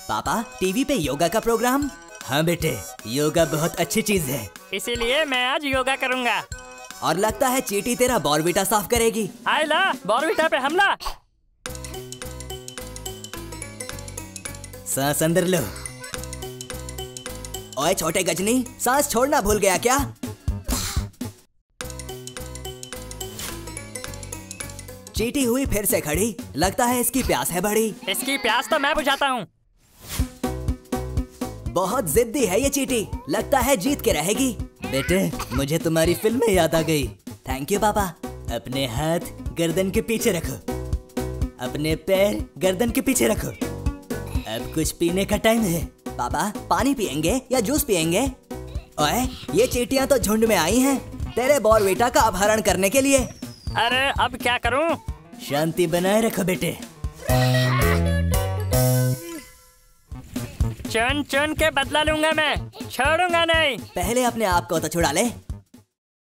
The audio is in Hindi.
पापा टीवी पे योगा का प्रोग्राम। हाँ बेटे, योगा बहुत अच्छी चीज है, इसीलिए मैं आज योगा करूँगा। और लगता है चींटी तेरा बॉर्नवीटा साफ करेगी। हाय ला, बॉर्नवीटा पे हमला। सांस अंदर लो। ओए छोटे गजनी, सांस छोड़ना भूल गया क्या? चींटी हुई फिर से खड़ी, लगता है इसकी प्यास है बड़ी। इसकी प्यास तो मैं बुझाता हूँ। बहुत जिद्दी है ये चींटी, लगता है जीत के रहेगी। बेटे मुझे तुम्हारी फिल्में याद आ गई। थैंक यू पापा। अपने हाथ गर्दन के पीछे रखो, अपने पैर गर्दन के पीछे रखो। अब कुछ पीने का टाइम है। पापा पानी पियेंगे या जूस पियेंगे? ओए ये चींटियां तो झुंड में आई हैं तेरे बॉर्नवीटा का अपहरण करने के लिए। अरे अब क्या करूं? शांति बनाए रखो बेटे। चुन चुन के बदला लूंगा मैं, छोड़ूंगा नहीं। पहले अपने आप को तो छुड़ा ले।